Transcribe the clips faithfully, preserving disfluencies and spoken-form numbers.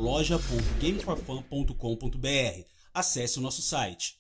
loja ponto game for fun ponto com ponto br. Acesse o nosso site.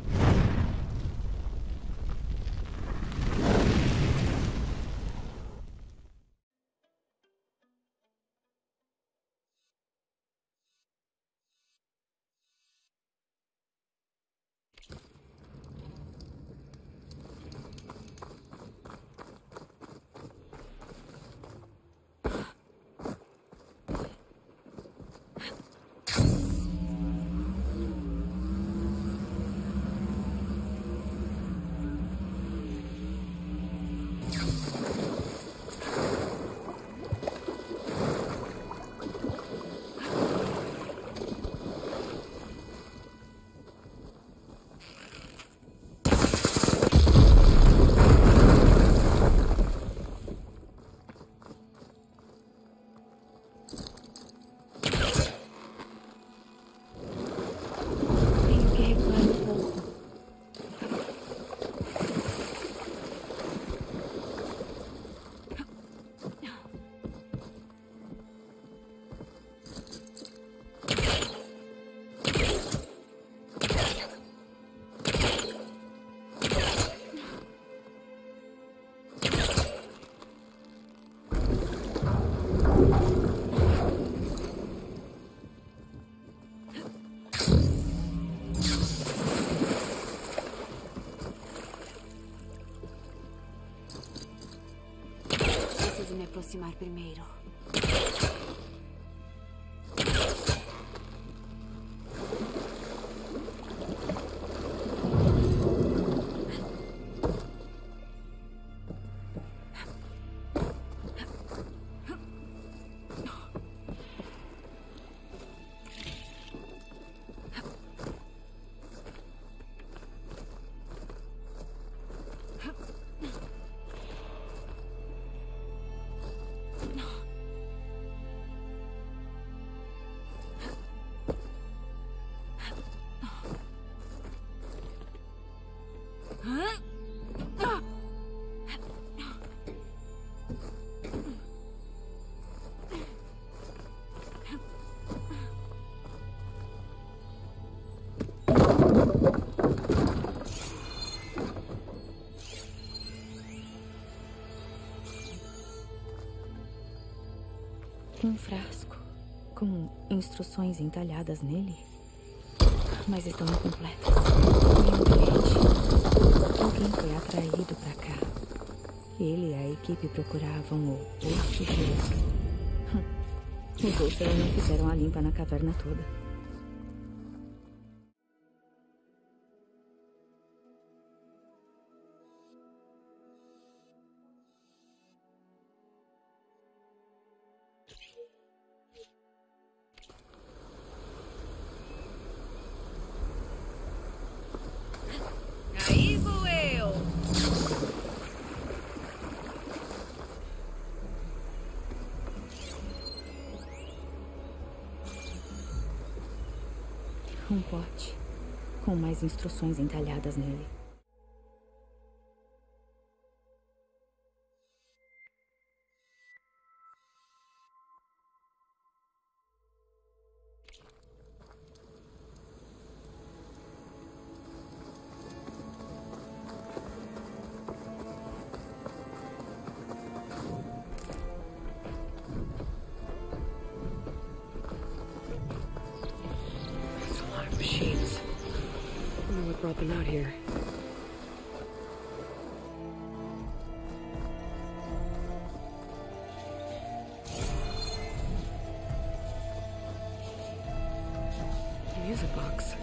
Preciso me aproximar primeiro. Um frasco com instruções entalhadas nele, mas estão incompletas. E um bilhete. Alguém foi atraído para cá. Ele e a equipe procuravam o Osso de Ouro. Os outros não fizeram a limpa na caverna toda. Aí vou eu! Um pote com mais instruções entalhadas nele. Machines. I wonder what brought them out here. Music box.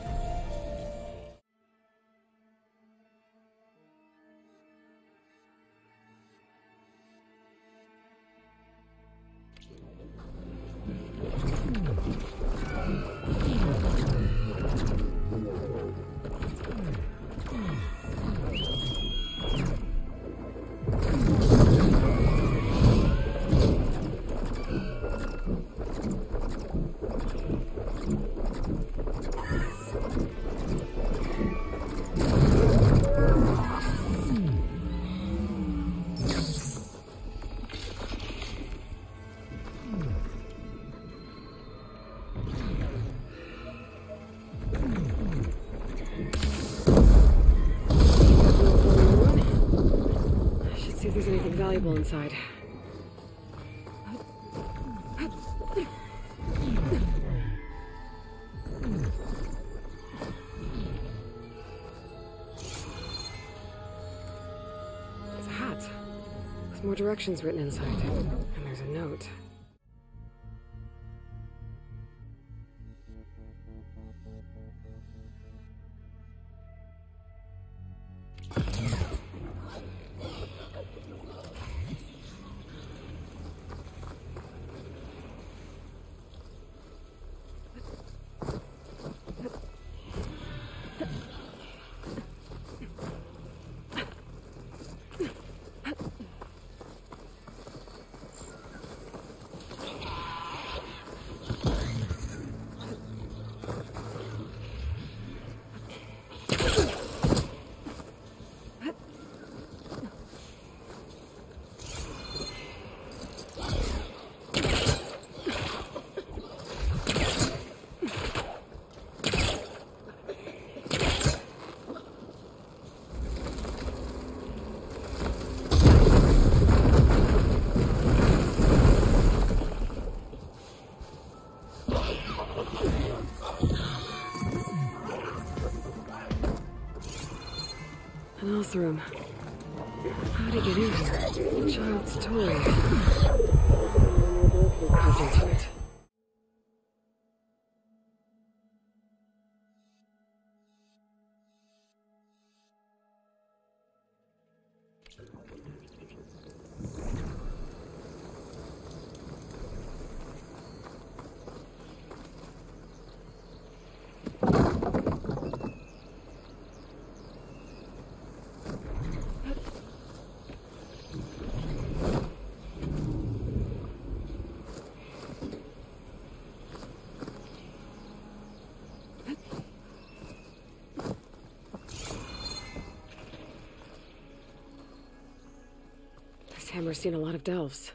valuable inside. It's a hat. With more directions written inside. And there's a note. An elf room. How'd it get in here? A child's toy. Carved into it. Hammer's seen a lot of delves.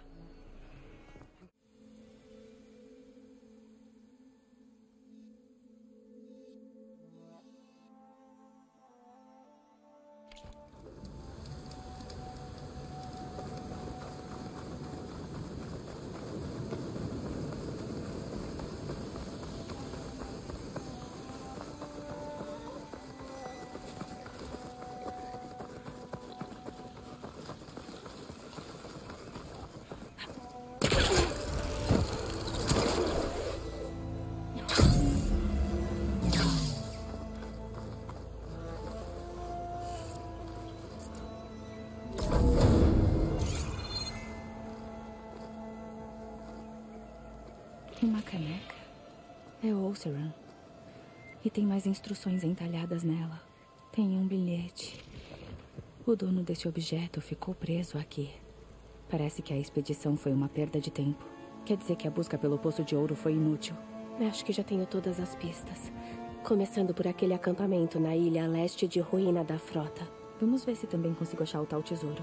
Uma caneca. É Oseram. E tem mais instruções entalhadas nela. Tem um bilhete. O dono desse objeto ficou preso aqui. Parece que a expedição foi uma perda de tempo. Quer dizer que a busca pelo Poço de Ouro foi inútil. Acho que já tenho todas as pistas. Começando por aquele acampamento na ilha a leste de Ruína da Frota. Vamos ver se também consigo achar o tal tesouro.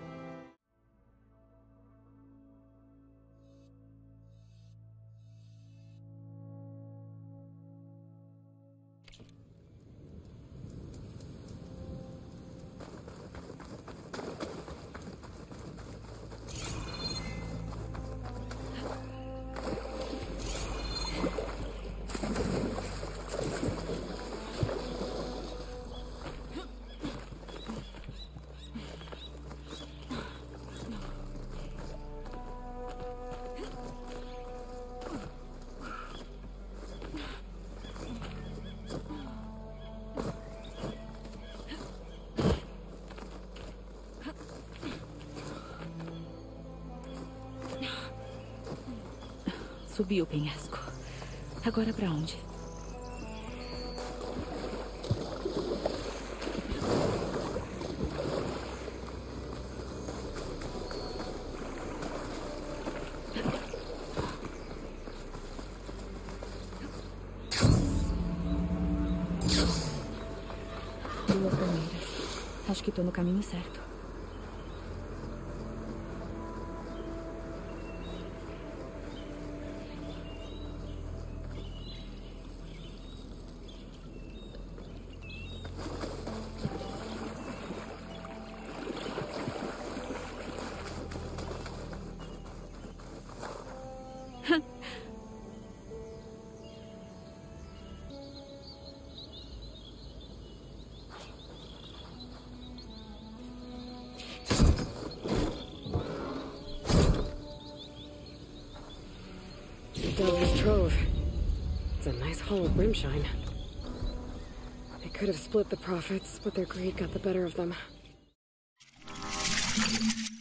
Subi o penhasco. Agora pra onde? Duas palmeiras. Acho que tô no caminho certo. Delver's Trove. It's a nice haul of Brimshine. They could have split the profits, but their greed got the better of them.